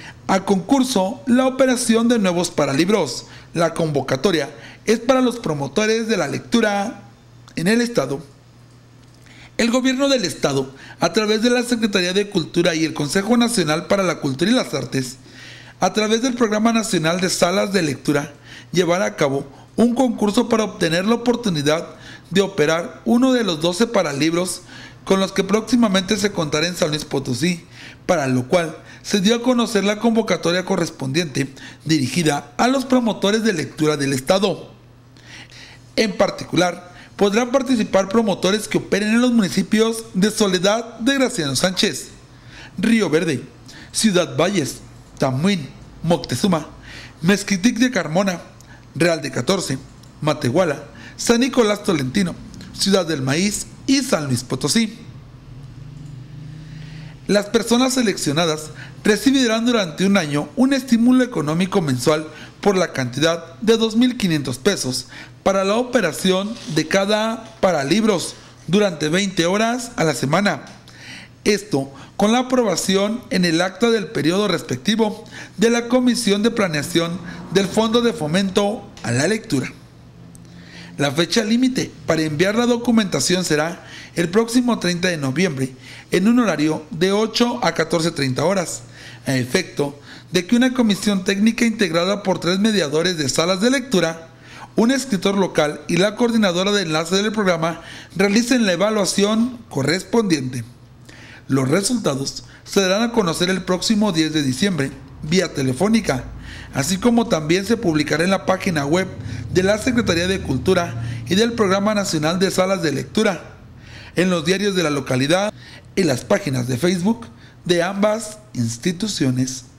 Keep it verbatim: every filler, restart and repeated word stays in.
A concurso, la operación de nuevos paralibros. La convocatoria es para los promotores de la lectura en el Estado. El Gobierno del Estado, a través de la Secretaría de Cultura y el Consejo Nacional para la Cultura y las Artes, a través del Programa Nacional de Salas de Lectura, llevará a cabo un concurso para obtener la oportunidad de operar uno de los doce paralibros con los que próximamente se contará en San Luis Potosí, para lo cual se dio a conocer la convocatoria correspondiente dirigida a los promotores de lectura del Estado. En particular, podrán participar promotores que operen en los municipios de Soledad de Graciano Sánchez, Río Verde, Ciudad Valles, Tamuín, Moctezuma, Mezquitic de Carmona, Real de catorce, Matehuala, San Nicolás Tolentino, Ciudad del Maíz y San Luis Potosí. Las personas seleccionadas recibirán durante un año un estímulo económico mensual por la cantidad de dos mil quinientos pesos para la operación de cada paralibros durante veinte horas a la semana. Esto con la aprobación en el acta del periodo respectivo de la Comisión de Planeación del Fondo de Fomento a la Lectura. La fecha límite para enviar la documentación será el próximo treinta de noviembre en un horario de ocho a catorce treinta horas, a efecto de que una comisión técnica integrada por tres mediadores de salas de lectura, un escritor local y la coordinadora de enlace del programa realicen la evaluación correspondiente. Los resultados se darán a conocer el próximo diez de diciembre vía telefónica, así como también se publicará en la página web de la Secretaría de Cultura y del Programa Nacional de Salas de Lectura, en los diarios de la localidad y las páginas de Facebook de ambas instituciones.